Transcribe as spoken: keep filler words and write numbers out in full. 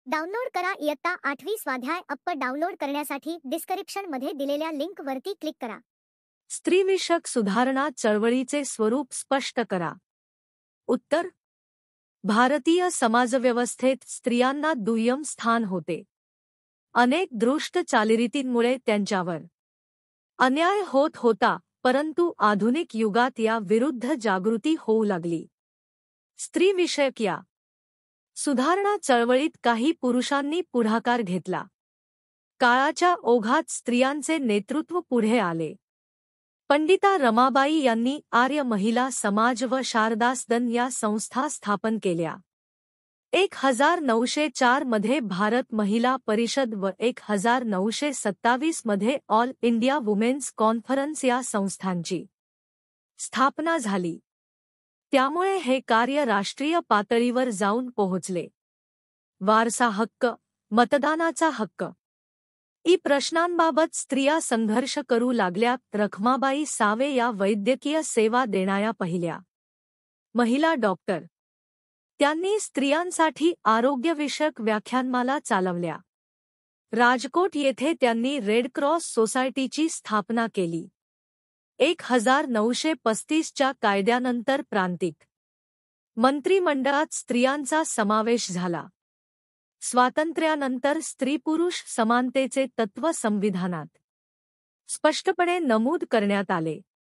Download करा इयत्ता आठवी स्वाध्याय अप्प डाउनलोड करण्यासाठी डिस्क्रिप्शन मध्ये दिलेल्या लिंक वरती क्लिक करा. स्त्रीविषयक सुधारणा चळवळीचे स्वरूप स्पष्ट करा. उत्तर: भारतीय समाजव्यवस्थेत स्त्रियांना दुय्यम स्थान होते. अनेक दृष्ट चालीरीतींमुळे त्यांच्यावर अन्याय होत होता, परंतु आधुनिक युगात या विरुद्ध जागृती होऊ लागली. स्त्रीविषयक या सुधारणा चळवळीत काही पुरुषांनी पुढाकार घेतला. काळाच्या ओघात स्त्रियांचे नेतृत्व पुढे आले. पंडिता रमाबाई यांनी आर्य महिला समाज व शारदा सदन या संस्था स्थापन केल्या. एक हजार नऊशे चार मध्ये भारत महिला परिषद व एक हजार नऊशे सत्तावीस मध्ये ऑल इंडिया वुमेन्स कॉन्फरन्स या संस्थांची स्थापना झाली. त्यामुळे हे कार्य राष्ट्रीय पातळीवर जाऊन पोहोचले. वारसा हक्क, मतदानाचा हक्क ई प्रश्नांबाबत स्त्रिया संघर्ष करू लागल्या. रखमाबाई सावे या वैद्यकीय सेवा देणाऱ्या पहिल्या महिला डॉक्टर. त्यांनी स्त्रियांसाठी आरोग्यविषयक व्याख्यानमाला चालवल्या. राजकोट येथे त्यांनी रेड क्रॉस सोसायटीची स्थापना केली. एक हजार नऊशे पस्तीसच्या कायद्यानंतर प्रांतिक मंत्रिमंडळात स्त्रियांचा समावेश झाला. स्वातंत्र्यानंतर स्त्री-पुरुष समानतेचे तत्त्व संविधानात स्पष्टपणे नमूद करण्यात आले.